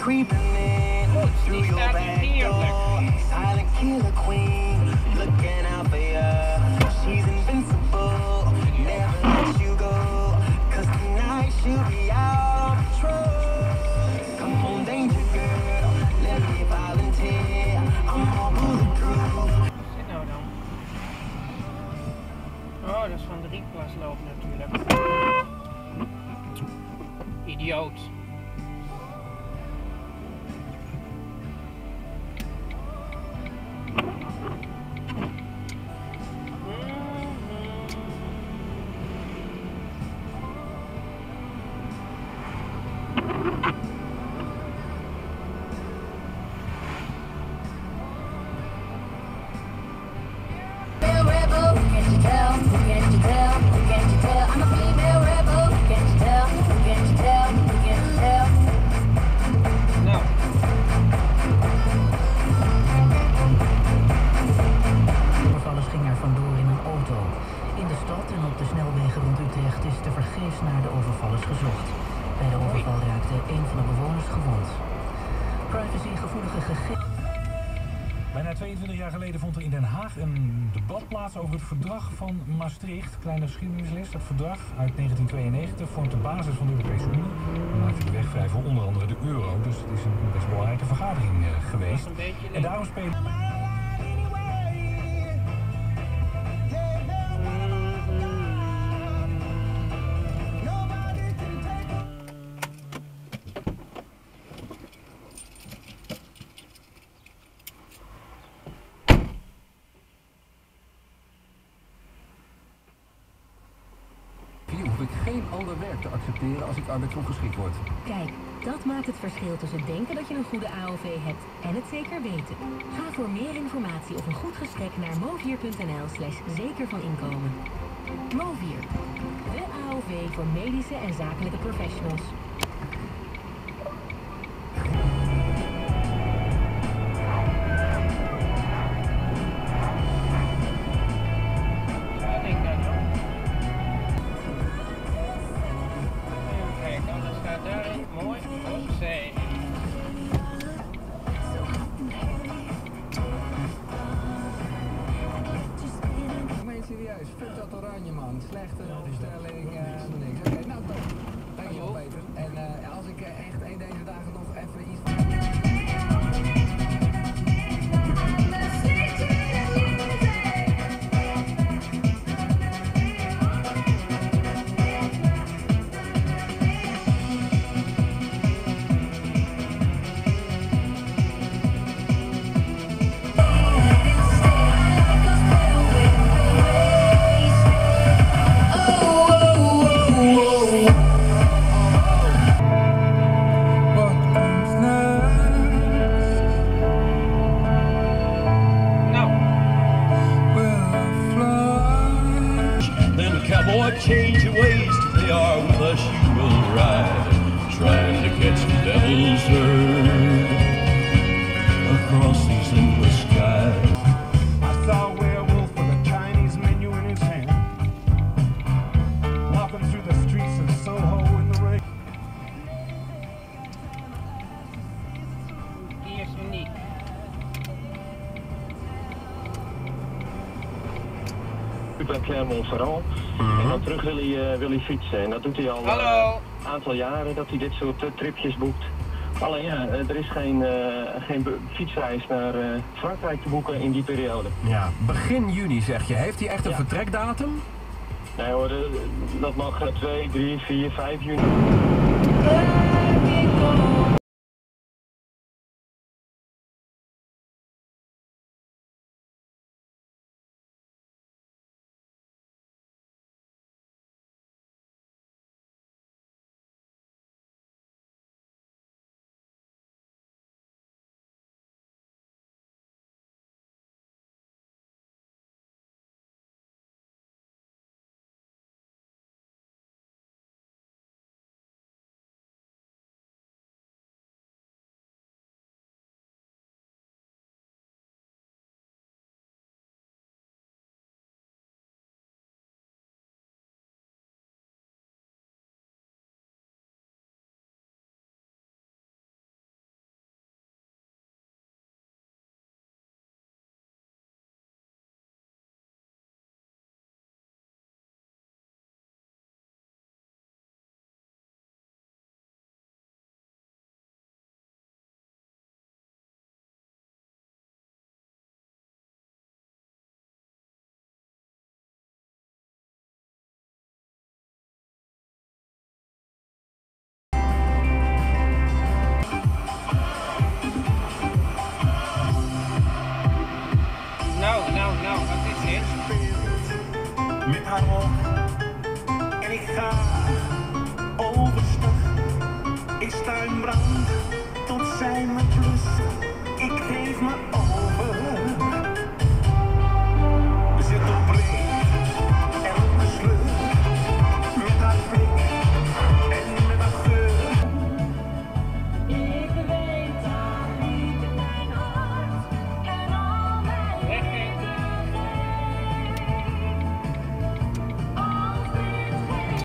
creeping in through your back door. Silent killer queen, looking out for ya. She's invincible, never let you go. 'Cause tonight she'll be out on patrol. Come on, danger girl, let me volunteer. I'm all bulletproof. Wat is dit nou dan? Oh, dat is van de Rietplasloop natuurlijk. Idioot. Naar de overvallers gezocht. Bij de overval raakte een van de bewoners gewond. Privacygevoelige gegevens. Bijna 22 jaar geleden vond er in Den Haag een debat plaats over het verdrag van Maastricht. Kleine geschiedenisles. Dat verdrag uit 1992 vormt de basis van de Europese Unie. En maakte de weg vrij voor onder andere de euro. Dus het is een best belangrijke vergadering geweest. En daarom spelen... Hoef ik geen ander werk te accepteren als ik arbeidsongeschikt word. Kijk, dat maakt het verschil tussen denken dat je een goede AOV hebt en het zeker weten. Ga voor meer informatie of een goed gesprek naar movier.nl/zeker van inkomen. Movier, de AOV voor medische en zakelijke professionals. Serieus, fuck dat oranje man. Slechte opstelling, niks. Oké, nou toch. Dankjewel Peter. En als ik echt een deze dagen nog even iets... Cowboy, change your ways, they are with us, you will ride, trying to catch the devil's herd across these endless skies. I saw a werewolf with a Chinese menu in his hand, walking through the streets of Soho in the rain. Hier is hem niet. Ik ben Clermont-Ferrand en dan terug wil hij fietsen. En dat doet hij al een aantal jaren, dat hij dit soort tripjes boekt. Alleen ja, er is geen fietsreis naar Frankrijk te boeken in die periode. Ja, begin juni zeg je. Heeft hij echt een vertrekdatum? Nee hoor, dat mag 2, 3, 4, 5 juni. nou, wat is dit? Met haar op. En ik ga